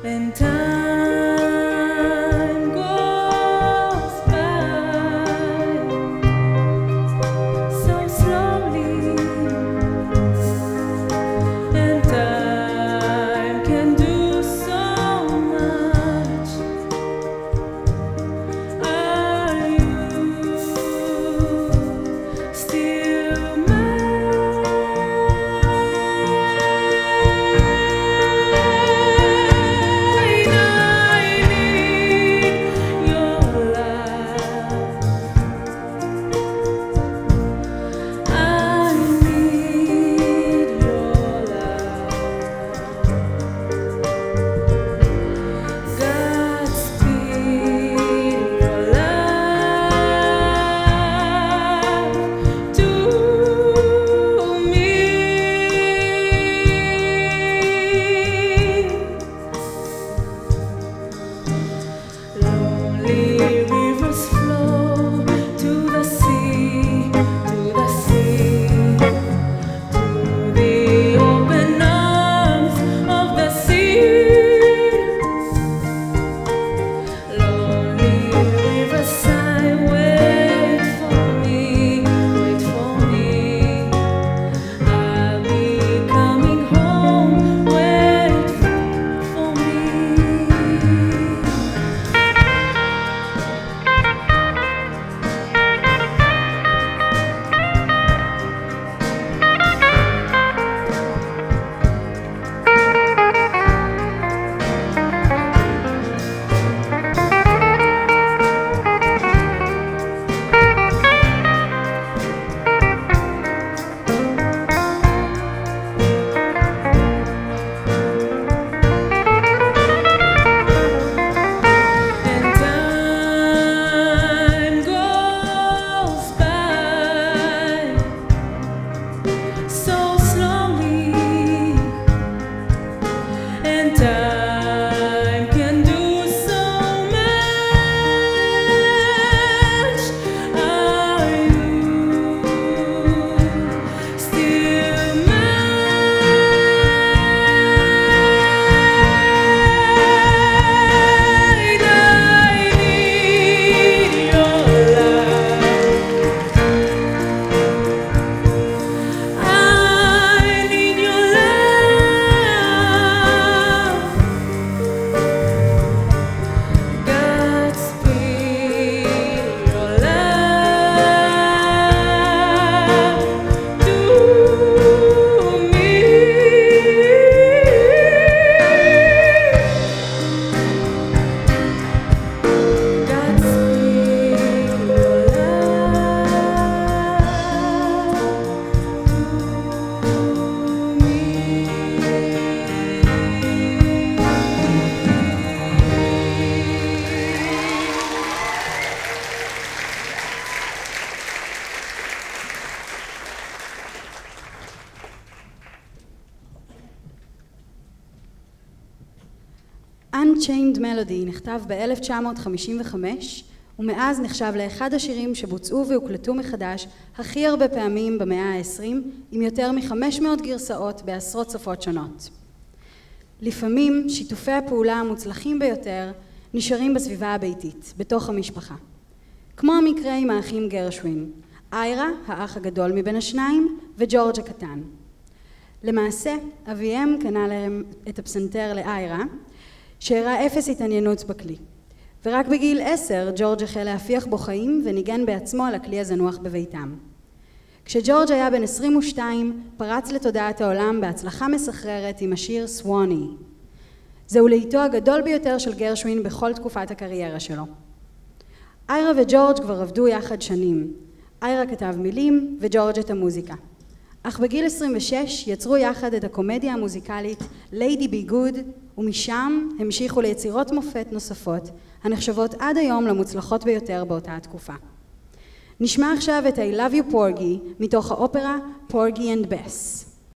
And time goes by so slowly, and time can do so much. Are you still mine? Unchained Melody נכתב ב-1955 ומאז נחשב לאחד השירים שבוצעו והוקלטו מחדש הכי הרבה פעמים במאה ה-20 עם יותר מ-500 גרסאות בעשרות שפות שונות. לפעמים שיתופי הפעולה המוצלחים ביותר נשארים בסביבה הביתית, בתוך המשפחה. כמו המקרה עם האחים גרשווין, איירה, האח הגדול מבין השניים, וג'ורג' הקטן. למעשה, אביהם קנה להם את הפסנתר לאיירה, שהראה אפס התעניינות בכלי. ורק בגיל 10 ג'ורג' החל להפיח בו חיים וניגן בעצמו על הכלי הזנוח בביתם. כשג'ורג' היה בן 22 פרץ לתודעת העולם בהצלחה מסחררת עם השיר סווני. זהו להיטו הגדול ביותר של גרשווין בכל תקופת הקריירה שלו. איירה וג'ורג' כבר עבדו יחד שנים. איירה כתב מילים וג'ורג' את המוזיקה. אך בגיל 26 יצרו יחד את הקומדיה המוזיקלית Lady Be Good, ומשם המשיכו ליצירות מופת נוספות, הנחשבות עד היום למוצלחות ביותר באותה התקופה. נשמע עכשיו את I Love You Porgy מתוך האופרה Porgy and Bess.